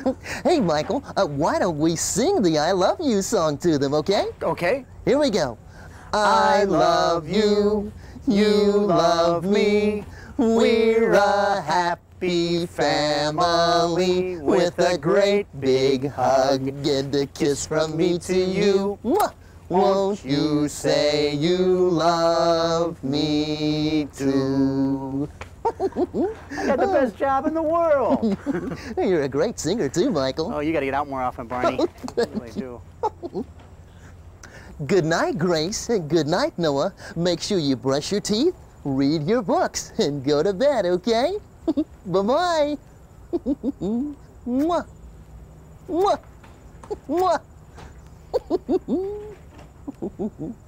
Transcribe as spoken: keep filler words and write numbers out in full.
Hey, Michael, uh, why don't we sing the I Love You song to them, okay? Okay. Here we go. I love you, you love me, we're a happy family with a great big hug and a kiss from me to you. you. Mwah! Won't you say you love me too? I got the best job in the world. You're a great singer too, Michael. Oh, you got to get out more often, Barney. You really do. Good night, Grace, and good night, Noah. Make sure you brush your teeth, read your books, and go to bed, okay? Bye-bye. Mwah. Mwah. Mwah.